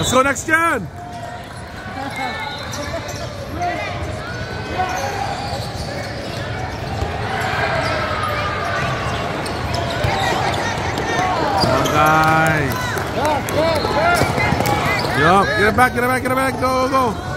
Let's go Nexgen. Come on, guys. Yup, get it back, get it back, get it back. Go, go, go.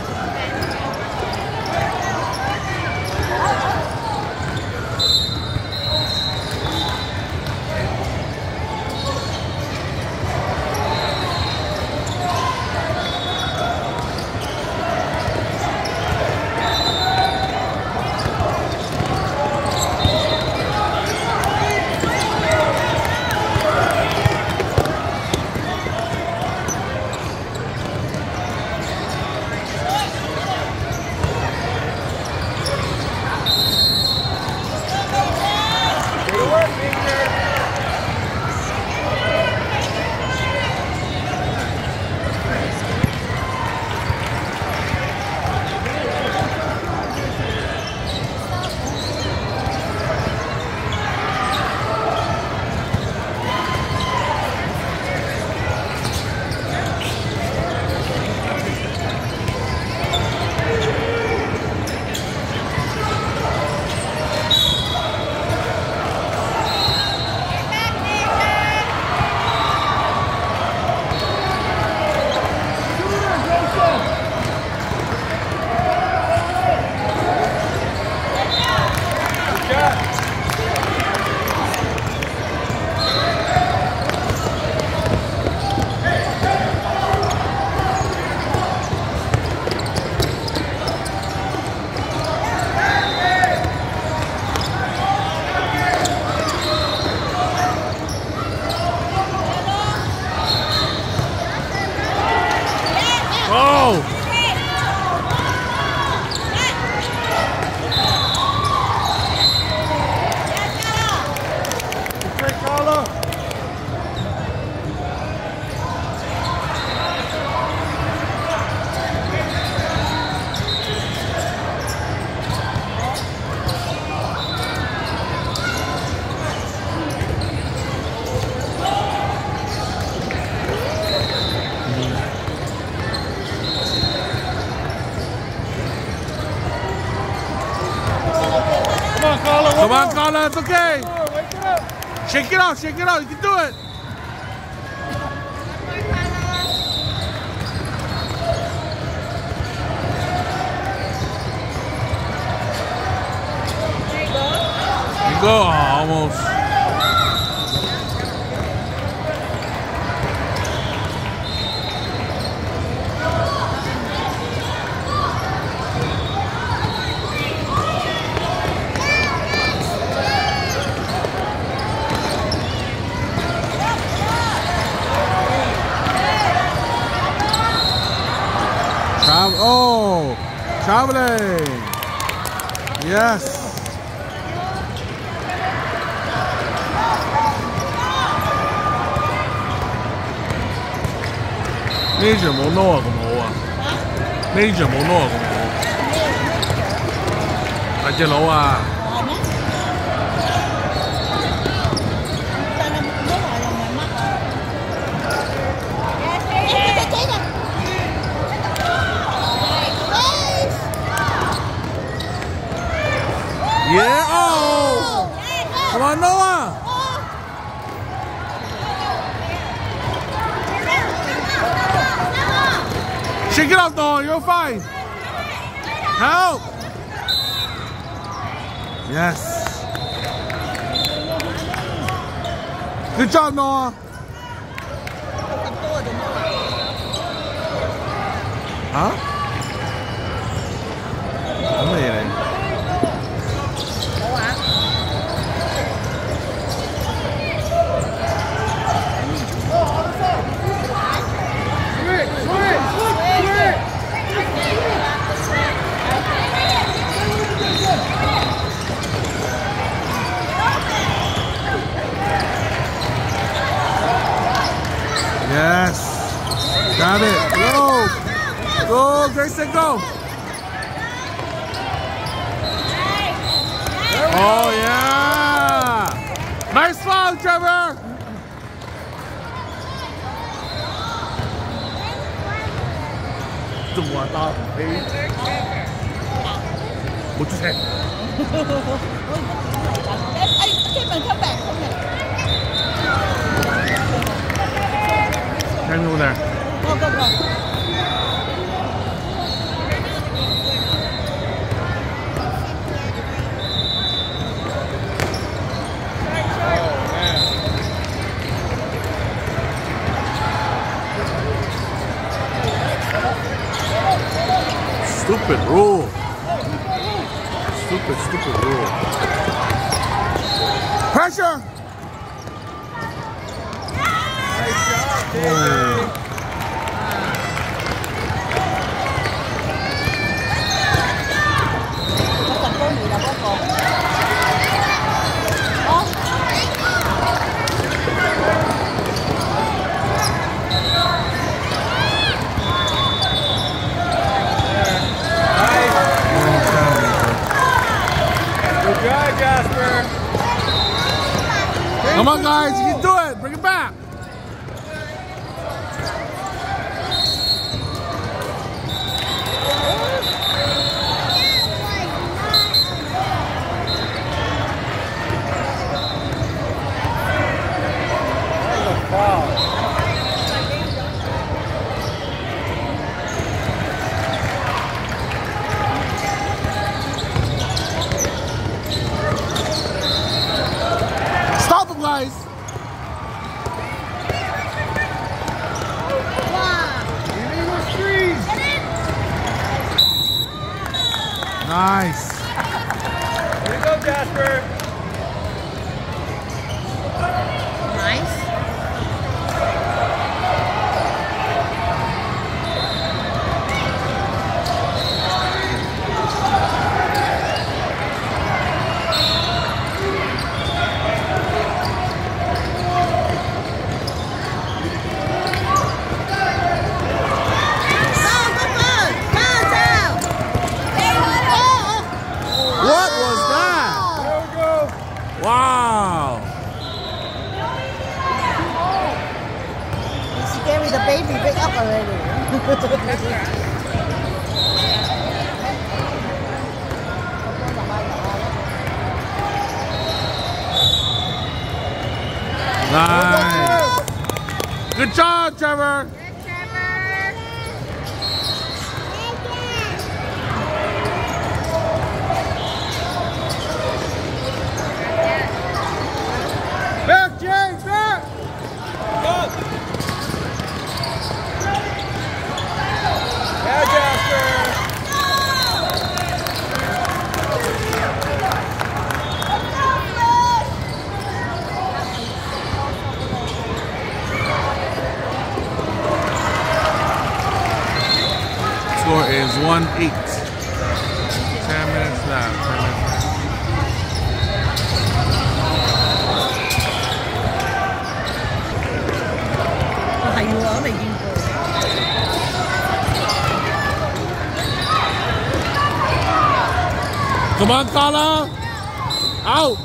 Come on, Carla, it's okay. Shake it out, shake it out. You can do it. You go, almost. Oh, traveling. Yes. Major 冇攞啊，咁好啊。Major 冇攞啊，咁好。大隻佬啊。Yeah, oh! Come on, Noah! Shake it off, Noah, you're fine. Help! Yes. Good job, Noah. Huh? Ano yun? Yes. Got it. Go. Go, Grayson, go. Oh, yeah. Nice foul, Trevor. 좀 왔다. 못 주세. Hang over there. Go, go, go. Stupid rule. Stupid rule. Pressure! Nice job, David. Good job, Jasper. Come on, guys, you can do it. Bring it back. Wow. Stop them, guys. Illegal freeze. Nice. Here you go, Jasper. Nice. What was that? There we go. Wow. She gave me the baby big up already. Nice. Good job, Trevor. Back, James, back. Up. Yeah, Jasper. Score is 1-8. 10 minutes left. 10 minutes left. Hay quá mày ghi rồi. Come on, Kala. Out.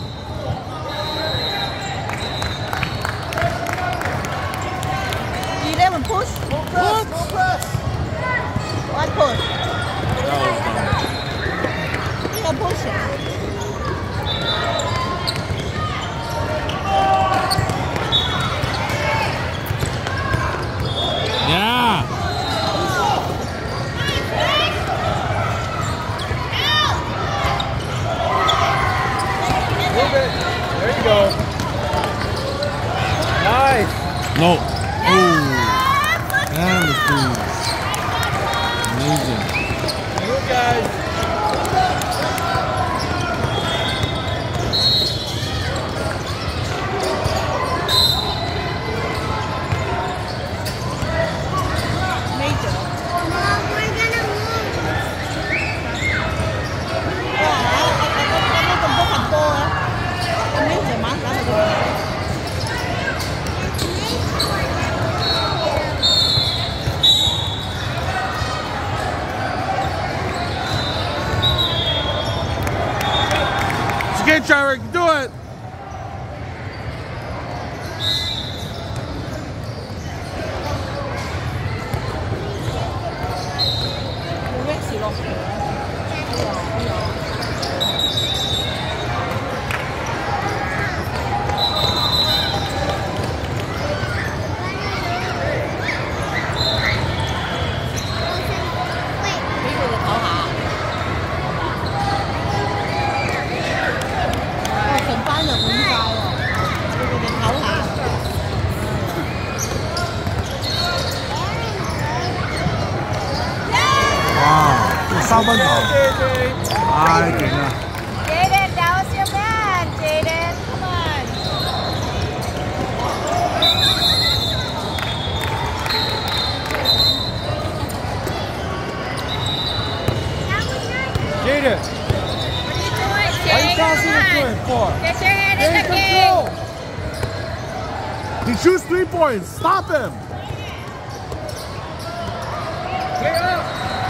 Gì đấy mình push. What? What push? That was dumb. You can push it. Yeah. Move it. There you go. Nice. No. Oh. And the food. Amazing. Good, guys. Major. It's okay, Trevor. You can do it. 3分球。唉，勁啊！ Jaden, that was your man. Jaden, come on. Jaden, What are you doing, why are you Jaden? tossing Come it on. to him for? Get your hand in Take the game. control. He shoots 3 points. Stop him. Clear up.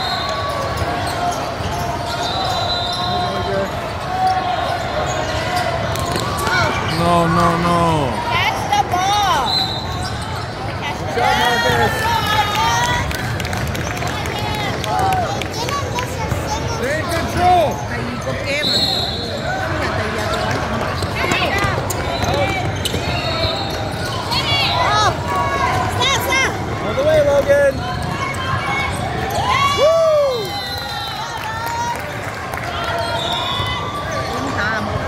No, no, no. Catch the ball. Catch the Good job, Marcus. Stay in control. Thầy có game mà. Nhà thầy giờ tôi Oh, stop, stop. All the way, Logan. Woo! Không thả một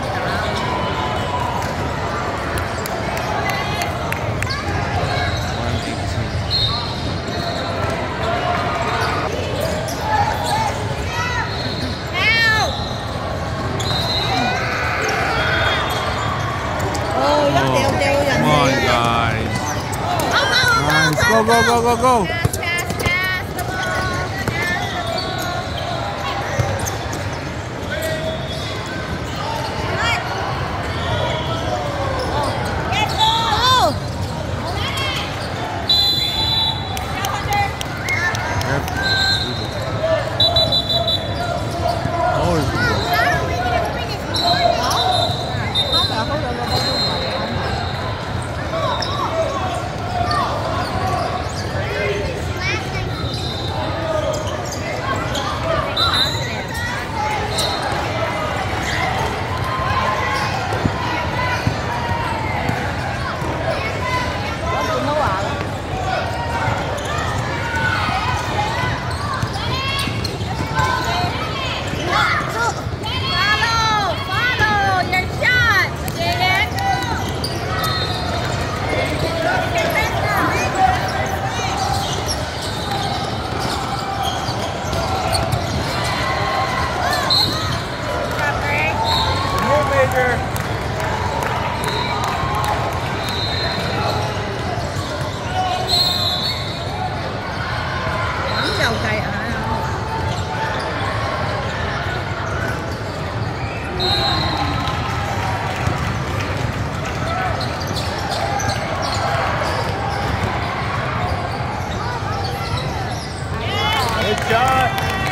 Come on, guys. Nice. Go, go, go, go, go. Pass, pass, pass the ball. Get goal. Follow your shot, Jaden. Move, Major. Bấm đầu cày à? Good shot.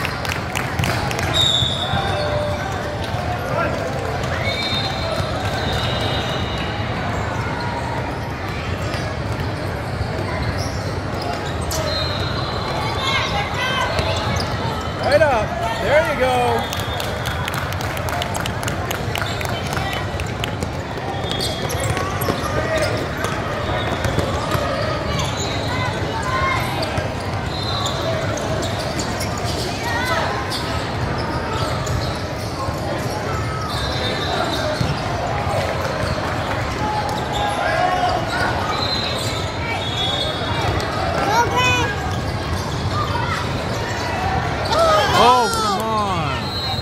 Right up. There you go. Oh, come on.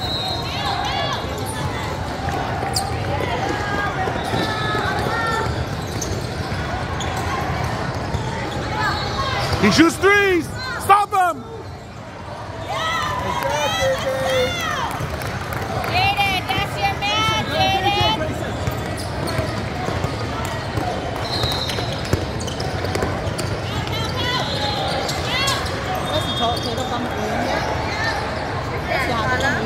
He shoots 3s. Stop him. Jaden, that's your man, Jaden. Có sự thọ thì nó không được nhé. Cái gì hả đó?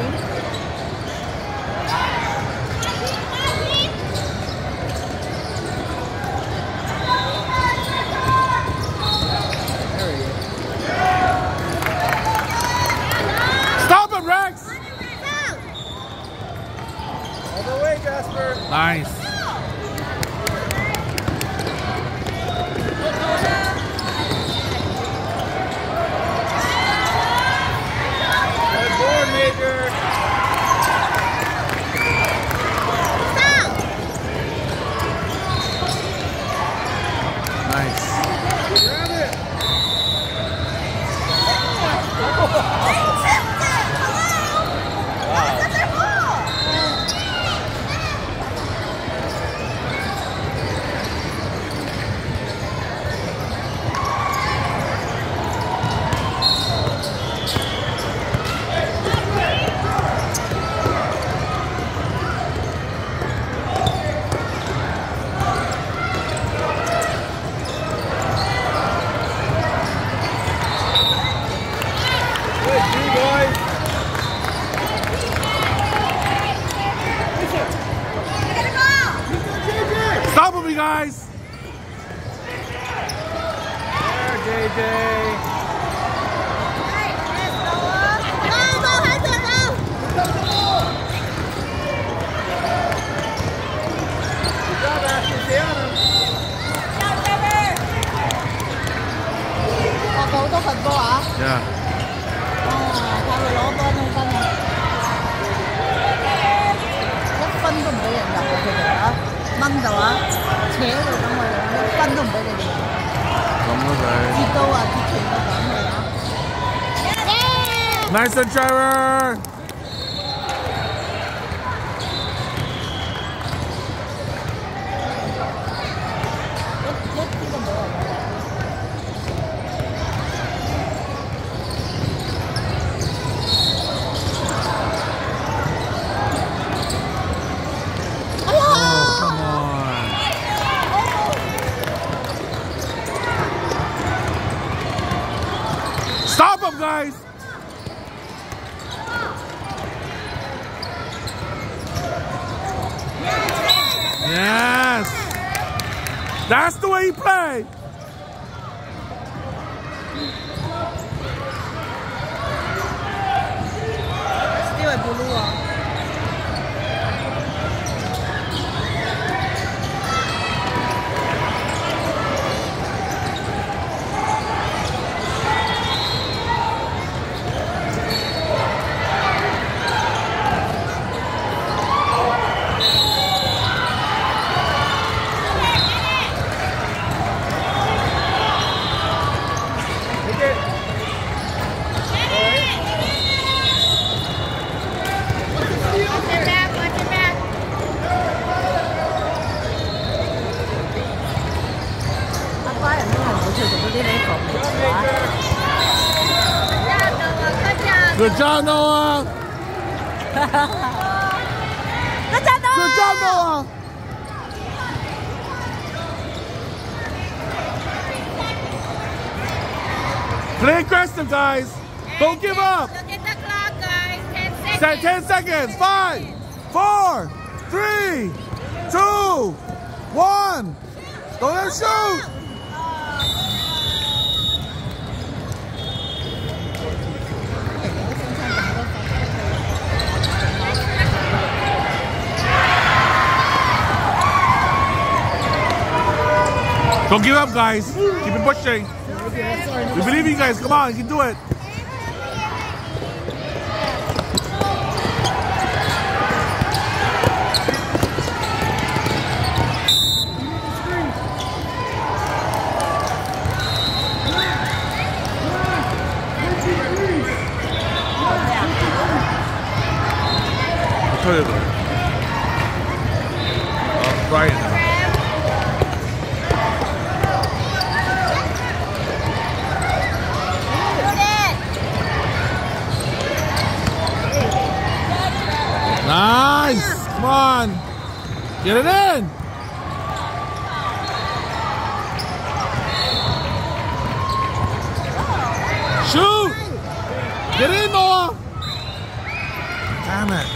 Stop him, Rex. All the way, Jasper. Nice. AJ. Yeah. 睇佢攞多幾分啊！1分都唔俾人入啊！佢哋啊，掹就啊，扯到咁嘅樣，1分都唔俾你哋入。 咁都俾。 截到啊！截全部咁嘅啊 Nice one, Trevor. Stop him, guys! Yes! That's the way you play! Still a blue 啊！ Good job, Noah! Good job, Noah! Good job, Noah! Play aggressive, guys! Don't give up! Look at the clock, guys. 10 seconds. 10 seconds! 5, 4, 3, 2, 1! Don't let him shoot! Don't give up, guys. Keep it pushing. We believe in you guys. Come on, you can do it. Right. Nice! Come on! Get it in! Shoot! Get in, Noah! Damn it.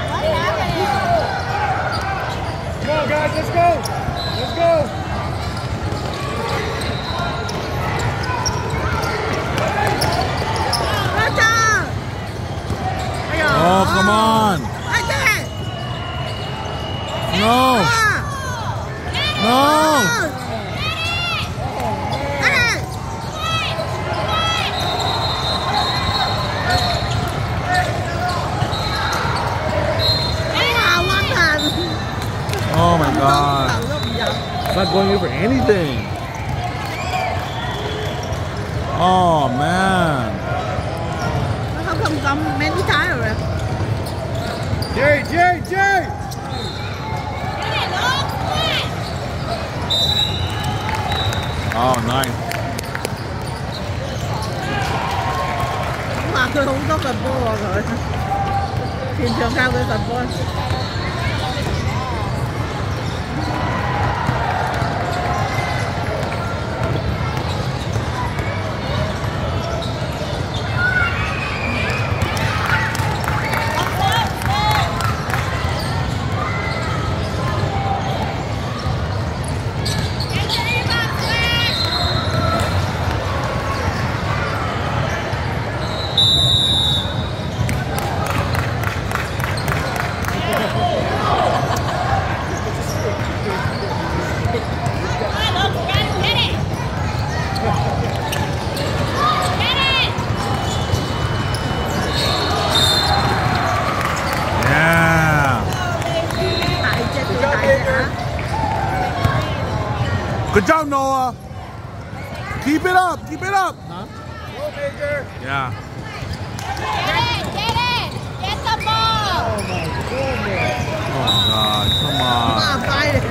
Come on, guys, let's go! Let's go! Oh, come on! No! No! Oh my God! It's not going in for anything. Oh man! Nó không cầm mấy trái rồi. Jerry! Oh, nice. Mà佢好多個波喎佢，全場靠佢個波。 up. Keep it up. Go, Major. Yeah. Get it! Get the ball! Oh my goodness. Oh God, come on. Come on, fight it.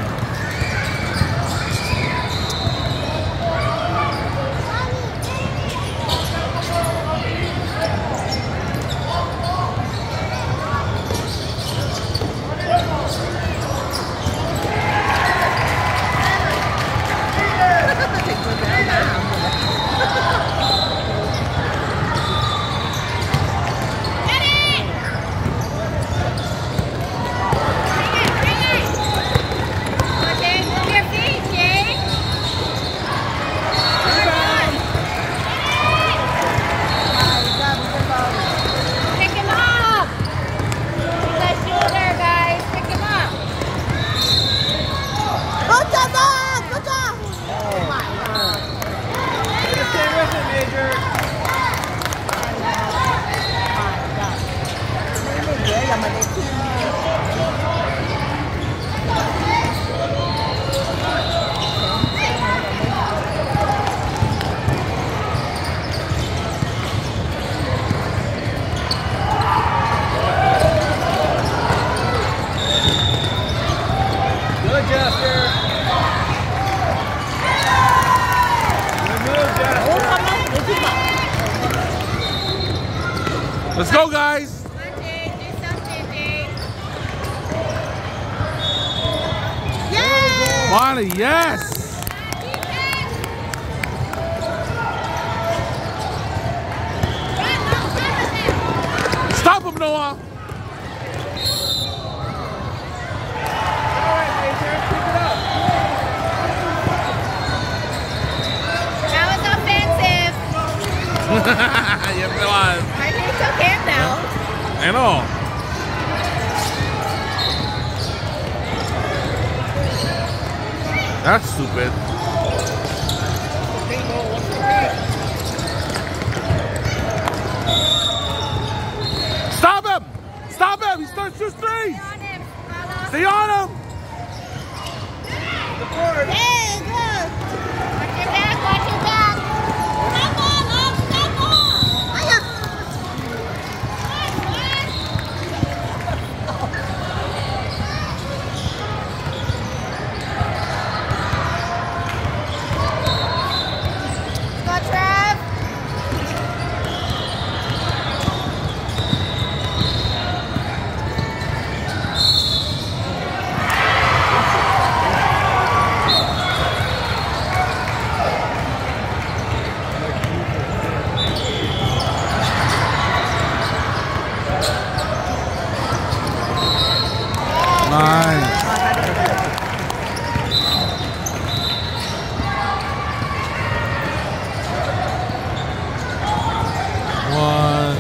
Let's go, guys. Do something, Jake. Yay! Bonnie, yes. Stop him, Noah. That was offensive. Yes, it was. I think it's okay now. I know. That's stupid. Stop him! Stop him! He starts to threes! On him, Carlos. Stay on him! Hey, good. Watch your back, watch your back. Step on, Love, step on. Hiya. Go, Trev. Nice. One.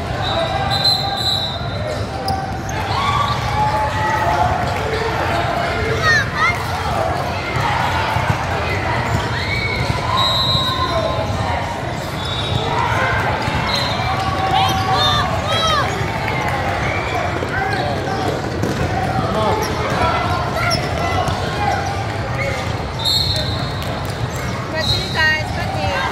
Good to you guys, good to you.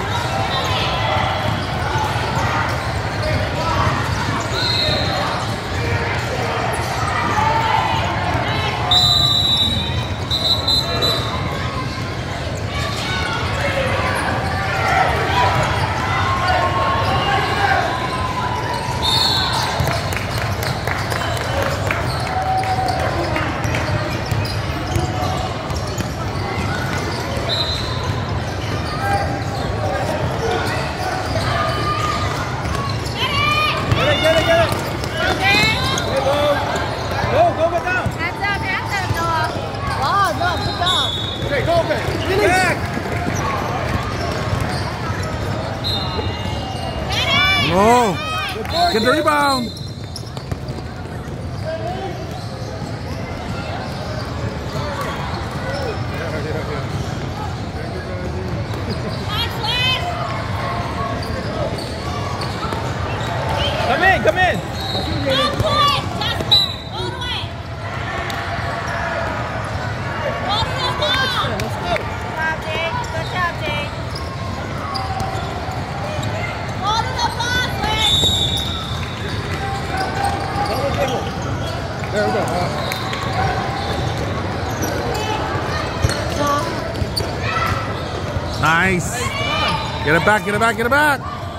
Get it. Okay. Go down. Hands up, Noah. Oh, no, good job. Okay, go, man. Back. Oh, get the rebound. Come in. Go for it, Justin. All the way. Go to the ball. Good job, Jake. Good job, Jake. Nice. Get it back, get it back, get it back.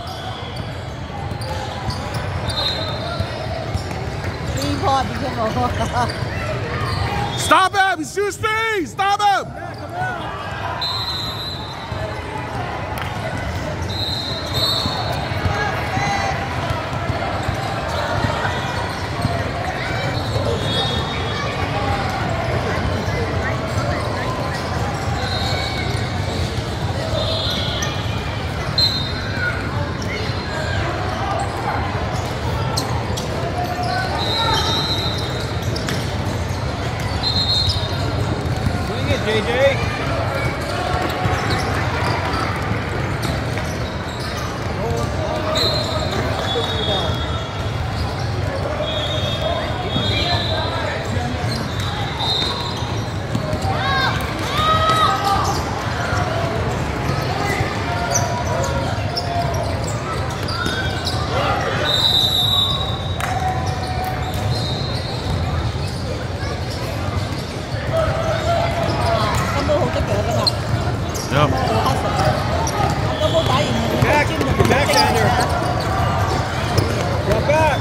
Stop him! He's too speed! Stop him! JJ. Yep. Back down there. Drop back.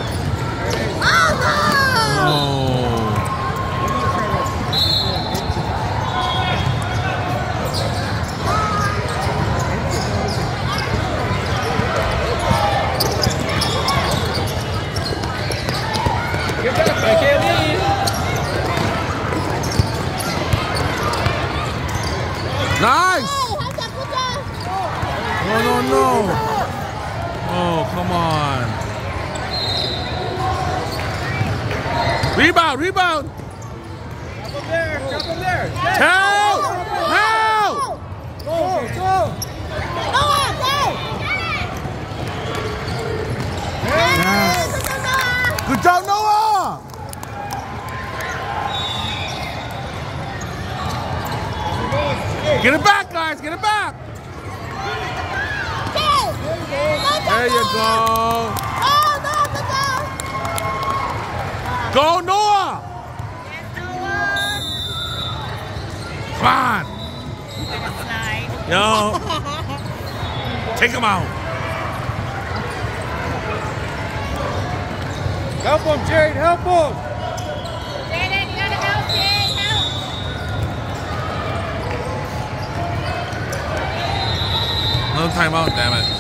Get back, I can't leave. Nice! No, no, no. Oh, come on. Rebound, rebound. Drop him there, drop him there. Help! Help! Go, go. Yes. Good job, Noah! Get it back, guys, get it back! There you go. Go, Noah! Come on. Yo. Take him out. Help him, Jade, help him. Jaden, you gotta help, Jade, help. No timeout, damn it.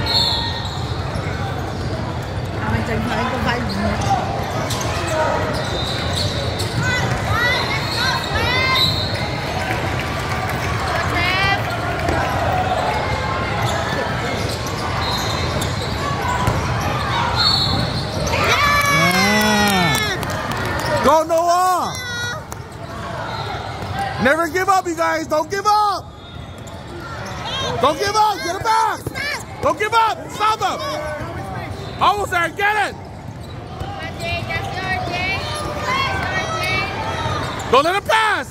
Go, Noah! Never give up, you guys. Don't give up. Don't give up. Get it back. Don't give up. Stop them. Almost there. Get it. Don't let it pass.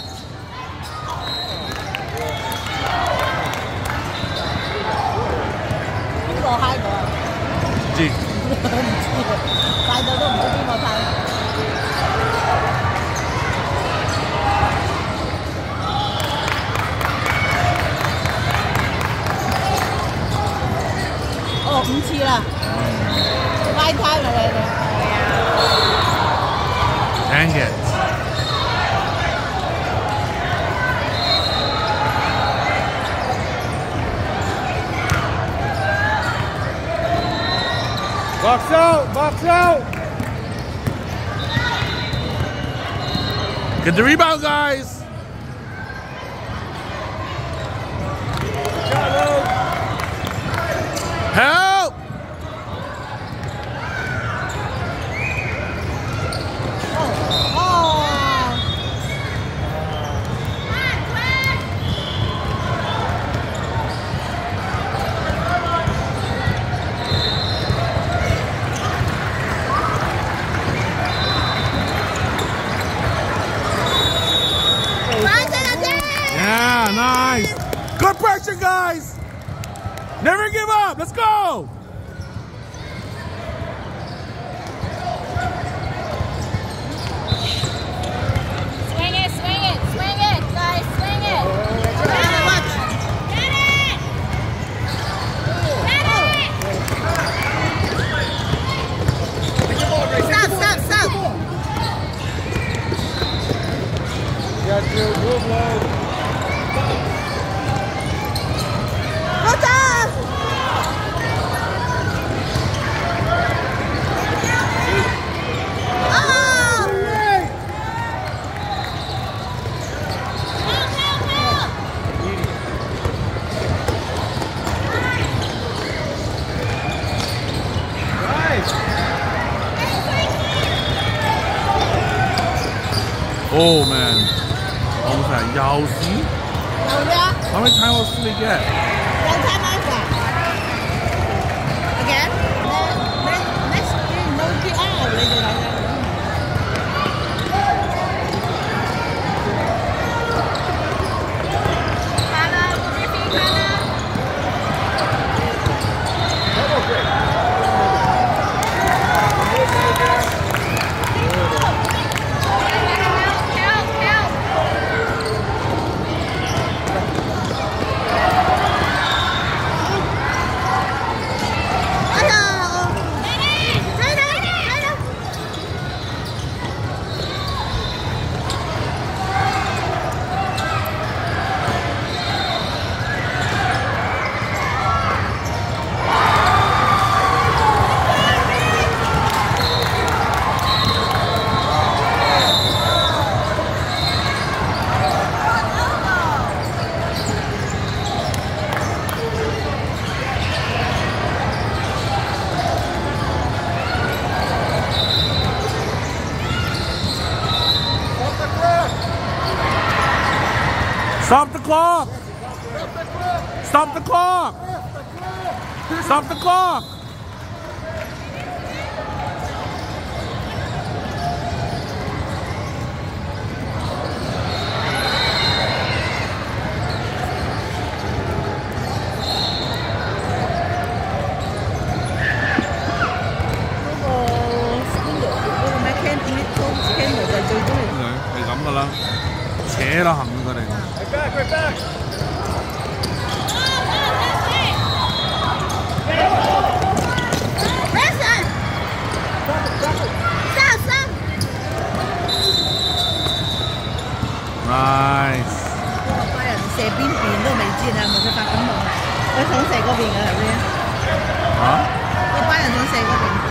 Gì? Ồ, 5 次啦，拉開咪你哋。 Dang it. Box out, box out. Get the rebound, guys. Help! Yeah, nice. Good pressure, guys. Never give up. Let's go. Swing it, guys, swing it. Get it! Oh man. Almost at Yowzy. How many times did they get? One time over. Again? Nexgen no PR 你哋睇下。 Stop the clock! Stop the clock! Stop the clock! 係咁噶啦，扯啦行佢哋。 Right back. Nice。 嗰班人射邊邊都未知啊，冇佢發感冒，佢想射嗰邊嘅係咪？ 啊？ 嗰班人想射嗰邊。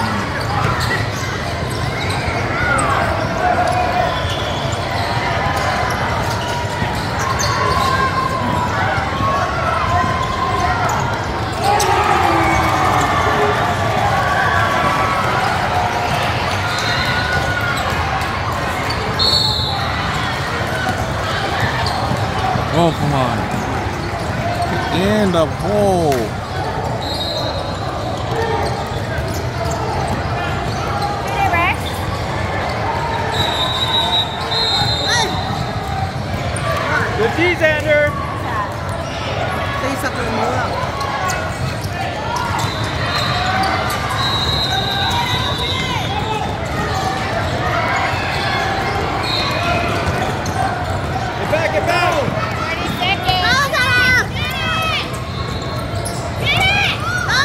Oh, come on. In the hole. Hey, Rex. Good D, Xander. 40就冇啦。 Get back. 30 seconds. Get it!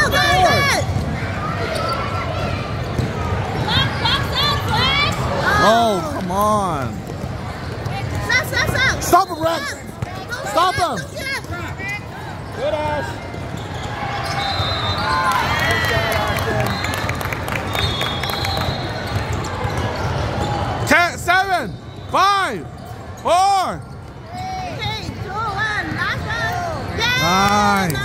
Clock's up, Flash. Oh, come on. Stop him, Rex. Stop him. Good, Ash. 10, 7, 5, 4. Three, two, one, last one. Nice.